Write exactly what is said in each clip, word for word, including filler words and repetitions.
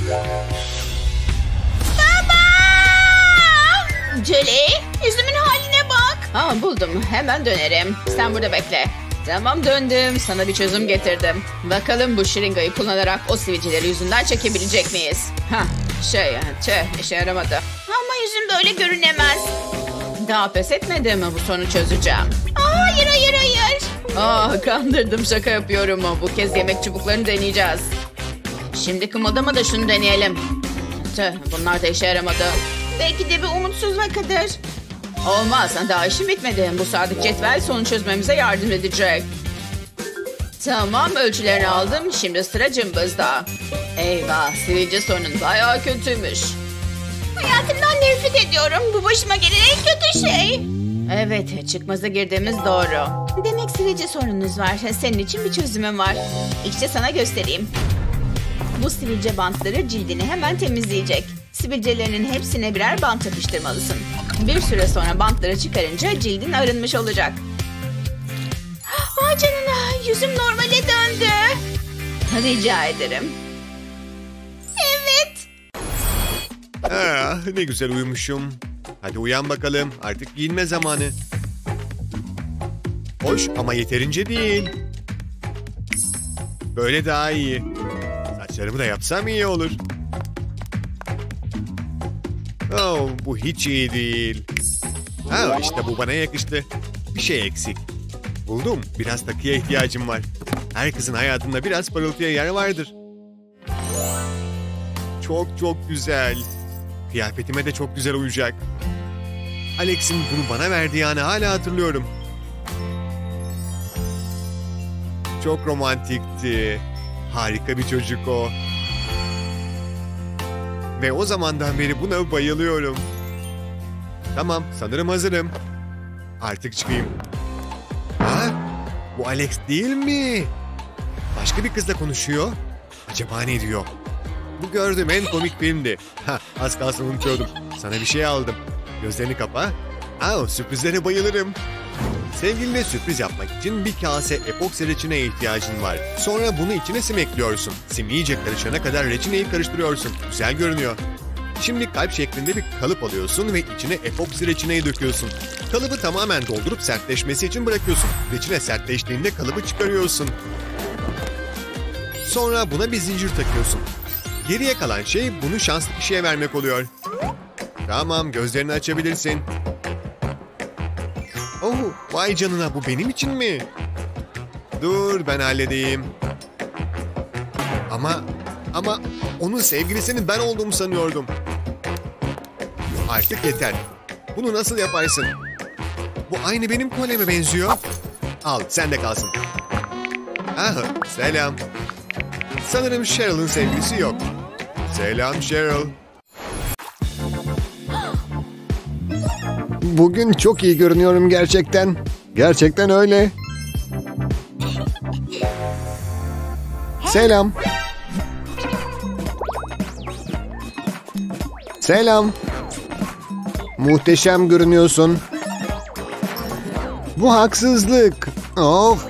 Baba! Julie, yüzümün haline bak. Aa, buldum. Hemen dönerim. Sen burada bekle. Tamam, döndüm. Sana bir çözüm getirdim. Bakalım bu şırıngayı kullanarak o sivilceleri yüzünden çekebilecek miyiz? Hah, şey, tüh, işe yaramadı. Ama yüzüm böyle görünemez. Daha pes etmedim mi bu sorunu çözeceğim? Aa, hayır, hayır, hayır. Aa, kandırdım, şaka yapıyorum. Bu kez yemek çubuklarını deneyeceğiz. Şimdi kımıldama da şunu deneyelim. Tüh, bunlar da işe yaramadı. Belki de bir umutsuzluktur. Olmaz, daha işim bitmedi. Bu sadık cetvel sorunu çözmemize yardım edecek. Tamam, ölçülerini aldım. Şimdi sıra cımbızda. Eyvah, sivilce sorunun bayağı kötüymüş. Hayatımdan nefret ediyorum. Bu başıma gelen en kötü şey. Evet, çıkmaza girdiğimiz doğru. Demek sivilce sorununuz var. Senin için bir çözümüm var. İşte sana göstereyim. Bu sivilce bantları cildini hemen temizleyecek. Sivilcelerinin hepsine birer bant yapıştırmalısın. Bir süre sonra bantları çıkarınca cildin arınmış olacak. Vay canına, yüzüm normale döndü. Rica ederim. Evet. Ah, ne güzel uyumuşum. Hadi uyan bakalım, artık giyinme zamanı. Hoş ama yeterince değil. Böyle daha iyi. Saçlarımı da yapsam iyi olur. Oh, bu hiç iyi değil. Ha, işte bu bana yakıştı. Bir şey eksik. Buldum. Biraz takıya ihtiyacım var. Her kızın hayatında biraz parıltıya yer vardır. Çok çok güzel. Kıyafetime de çok güzel uyacak. Alex'in bunu bana verdiği anı hala hatırlıyorum. Çok romantikti. Harika bir çocuk o. Ve o zamandan beri buna bayılıyorum. Tamam, sanırım hazırım. Artık çıkayım. Ha? Bu Alex değil mi? Başka bir kızla konuşuyor. Acaba ne diyor? Bu gördüğüm en komik filmdi. Ha, az kalsın unutuyordum. Sana bir şey aldım. Gözlerini kapa. Aa, sürprizlere bayılırım. Sevgiline sürpriz yapmak için bir kase epoksi reçineye ihtiyacın var. Sonra bunu içine sim ekliyorsun. Sim iyice karışana kadar reçineyi karıştırıyorsun. Güzel görünüyor. Şimdi kalp şeklinde bir kalıp alıyorsun ve içine epoksi reçineyi döküyorsun. Kalıbı tamamen doldurup sertleşmesi için bırakıyorsun. Reçine sertleştiğinde kalıbı çıkarıyorsun. Sonra buna bir zincir takıyorsun. Geriye kalan şey bunu şanslı kişiye vermek oluyor. Tamam, gözlerini açabilirsin. Oh, vay canına, bu benim için mi? Dur, ben halledeyim. Ama, ama onun sevgilisinin ben olduğumu sanıyordum. Artık yeter. Bunu nasıl yaparsın? Bu aynı benim kolyeme benziyor. Al, sen de kalsın. Ah, selam. Sanırım Cheryl'ın sevgilisi yok. Selam Cheryl. Bugün çok iyi görünüyorum gerçekten. Gerçekten öyle. Selam. Selam. Muhteşem görünüyorsun. Bu haksızlık. Of.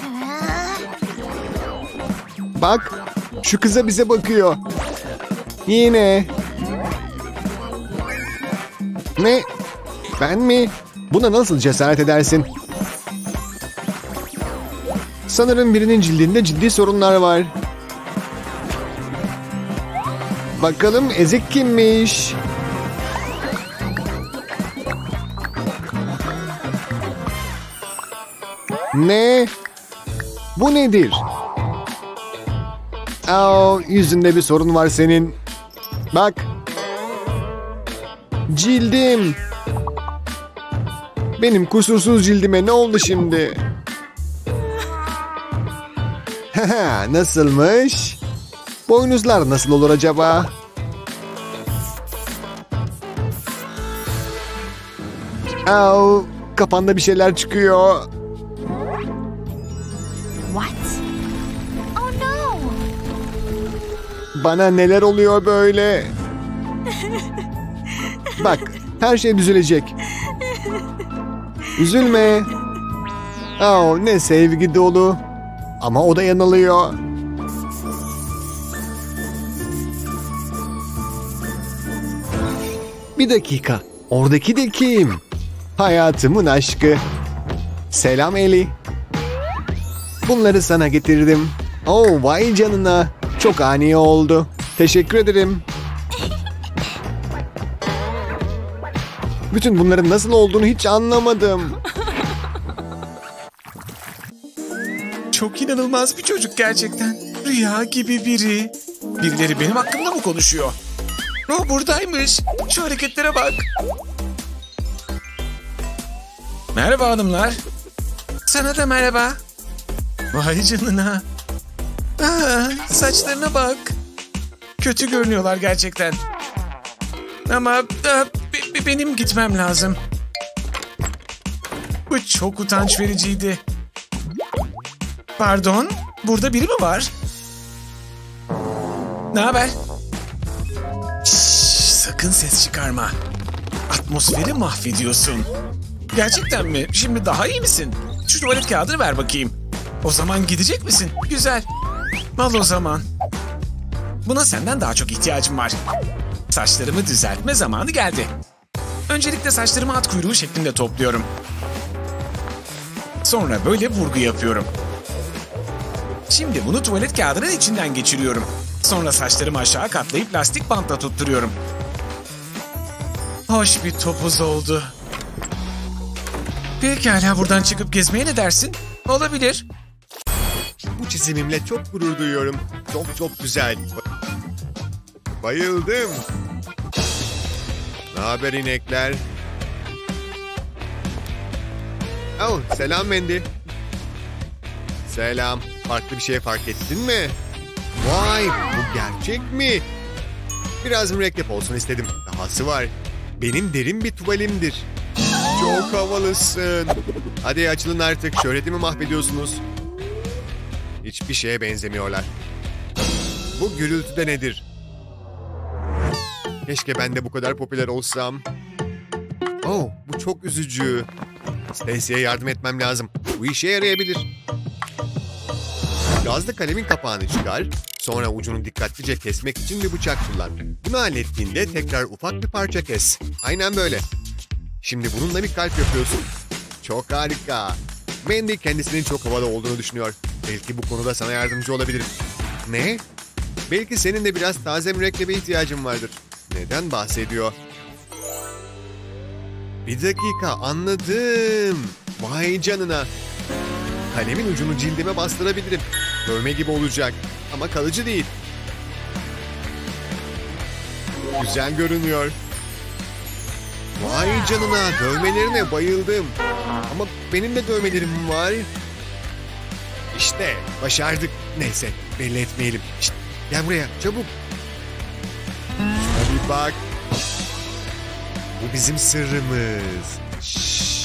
Bak, şu kıza bize bakıyor. Yine. Ne? Ben mi? Buna nasıl cesaret edersin? Sanırım birinin cildinde ciddi sorunlar var. Bakalım ezik kimmiş? Ne? Bu nedir? Aa, yüzünde bir sorun var senin. Bak. Cildim. Benim kusursuz cildime ne oldu şimdi? Haha, nasılmış? Boynuzlar nasıl olur acaba? Aa, kafanda bir şeyler çıkıyor. What? Oh no. Bana neler oluyor böyle? Bak, her şey düzelecek. Üzülme. Oh, ne sevgi dolu. Ama o da yanılıyor. Bir dakika. Oradaki de kim? Hayatımın aşkı. Selam Eli. Bunları sana getirdim. Oh vay canına. Çok ani oldu. Teşekkür ederim. Bütün bunların nasıl olduğunu hiç anlamadım. Çok inanılmaz bir çocuk gerçekten. Rüya gibi biri. Birileri benim hakkımda mı konuşuyor? O buradaymış. Şu hareketlere bak. Merhaba hanımlar. Sana da merhaba. Vay canına. Aa, saçlarına bak. Kötü görünüyorlar gerçekten. Ama a, be- be- benim gitmem lazım. Bu çok utanç vericiydi. Pardon, burada biri mi var? Ne haber? Şşş, sakın ses çıkarma. Atmosferi mahvediyorsun. Gerçekten mi? Şimdi daha iyi misin? Şu tuvalet kağıdını ver bakayım. O zaman gidecek misin? Güzel. Al o zaman. Buna senden daha çok ihtiyacım var. Saçlarımı düzeltme zamanı geldi. Öncelikle saçlarımı at kuyruğu şeklinde topluyorum. Sonra böyle vurgu yapıyorum. Şimdi bunu tuvalet kağıdının içinden geçiriyorum. Sonra saçlarımı aşağı katlayıp lastik bantla tutturuyorum. Hoş bir topuz oldu. Pekala, buradan çıkıp gezmeye ne dersin? Olabilir. Bu çizimimle çok gurur duyuyorum. Çok çok güzel. Bayıldım. Ne haber inekler? Oh, selam Mandy. Selam. Farklı bir şey fark ettin mi? Vay, bu gerçek mi? Biraz mürekkep olsun istedim. Dahası var. Benim derin bir tuvalimdir. Çok havalısın. Hadi açılın artık. Şöhretimi mahvediyorsunuz. Hiçbir şeye benzemiyorlar. Bu gürültü de nedir? Keşke ben de bu kadar popüler olsam. Oh, bu çok üzücü. Stacy'ye yardım etmem lazım. Bu işe yarayabilir. Gazlı kalemin kapağını çıkar. Sonra ucunu dikkatlice kesmek için bir bıçak kullan. Bunu hallettiğinde tekrar ufak bir parça kes. Aynen böyle. Şimdi bununla bir kalp yapıyorsun. Çok harika. Mandy kendisinin çok havalı olduğunu düşünüyor. Belki bu konuda sana yardımcı olabilirim. Ne? Belki senin de biraz taze mürekkebe ihtiyacın vardır. Neden bahsediyor? Bir dakika, anladım. Vay canına. Kalemin ucunu cildime bastırabilirim. Dövme gibi olacak ama kalıcı değil. Güzel görünüyor. Vay canına, dövmelerine bayıldım. Ama benim de dövmelerim var. İşte başardık. Neyse, belli etmeyelim. Şişt, gel buraya çabuk. Şuna bir bak. Bu bizim sırrımız. Şşş.